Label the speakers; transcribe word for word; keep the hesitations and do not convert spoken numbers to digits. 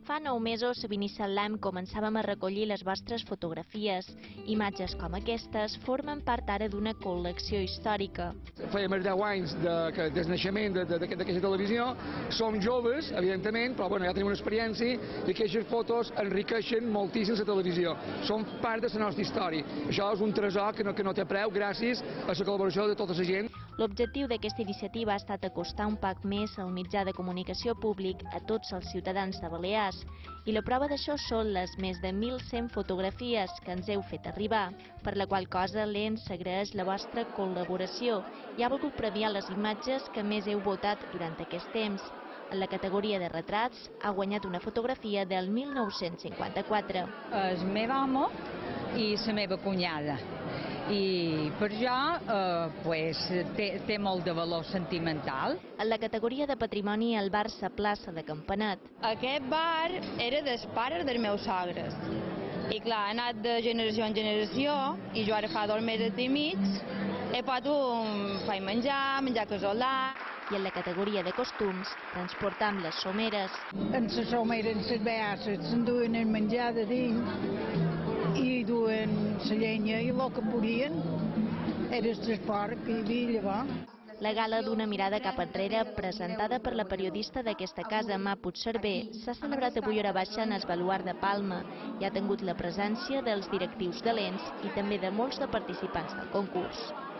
Speaker 1: Fa nou mesos, Vinissal Lam, començàvem a recollir les vostres fotografies. Imatges com aquestes formen part ara d'una col·lecció històrica.
Speaker 2: Feia més de deu anys de, que, des del naixement d'aquesta televisió. Som joves, evidentment, però bueno, ja tenim una experiència i aquestes fotos enriqueixen moltíssim la televisió. Són part de la nostra història. Això és un tresor que no, que no té preu gràcies a la col·laboració de tota la gent.
Speaker 1: L'objectiu d'aquesta iniciativa ha estat acostar un poc més el mitjà de comunicació públic a tots els ciutadans de Balears. I la prova d'això són les més de mil cent fotografies que ens heu fet arribar, per la qual cosa l'E N s'agraeix la vostra col·laboració i ha volgut premiar les imatges que més heu votat durant aquest temps. En la categoria de retrats ha guanyat una fotografia del mil nou-cents cinquanta-quatre.
Speaker 3: El meu home i la meva cunyada. I per això eh, pues, té, té molt de valor sentimental.
Speaker 1: En la categoria de patrimoni, el bar La Plaça de Campanet.
Speaker 4: Aquest bar era dels pares dels meus sogres. I clar, ha anat de generació en generació i jo ara fa dos mesos i mig he pogut fer menjar, menjar casolà.
Speaker 1: I en la categoria de costums, transportam les someres.
Speaker 5: En la somera, en les beasses, s'enduen el menjar de dins i duen la llenya i el que volien era el transport que hi havia llavors.
Speaker 1: La gala d'una mirada cap enrere, presentada per la periodista d'aquesta casa, Ma Puigcerver, s'ha celebrat avui hora baixa en el Baluard de Palma i ha tingut la presència dels directius de l'E N S i també de molts de participants del concurs.